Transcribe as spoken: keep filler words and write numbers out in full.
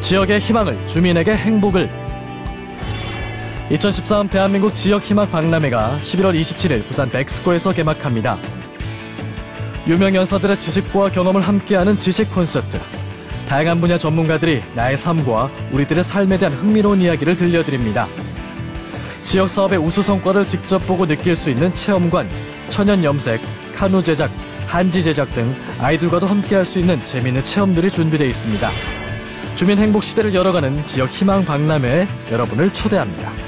지역의 희망을, 주민에게 행복을. 이천십삼 대한민국 지역희망 박람회가 십일월 이십칠일 부산 백스코에서 개막합니다. 유명 연사들의 지식과 경험을 함께하는 지식 콘서트. 다양한 분야 전문가들이 나의 삶과 우리들의 삶에 대한 흥미로운 이야기를 들려드립니다. 지역 사업의 우수 성과를 직접 보고 느낄 수 있는 체험관, 천연 염색, 카누 제작, 한지 제작 등 아이들과도 함께할 수 있는 재미있는 체험들이 준비되어 있습니다. 주민 행복 시대를 열어가는 지역 희망 박람회에 여러분을 초대합니다.